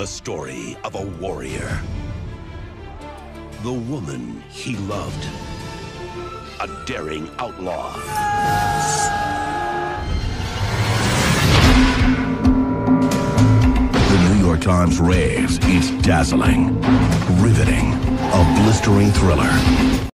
The story of a warrior. The woman he loved. A daring outlaw. The New York Times raves it's dazzling, riveting, a blistering thriller.